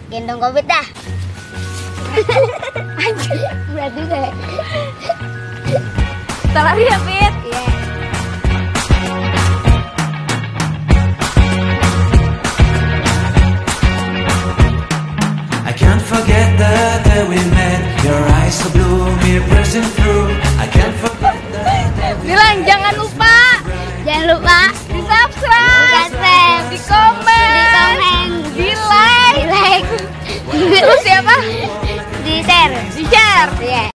gendong Covid dah. Anjir, berat juga ya. Ntar lagi ya, Fit. Iya. I can't forget the day we met. Your eyes so blue, me pressing through. I can't forget the day we Bilang jangan lupa Jangan lupa di subscribe, subscribe, di komen, di like, di like, terus siapa? di share. Di share. Iya.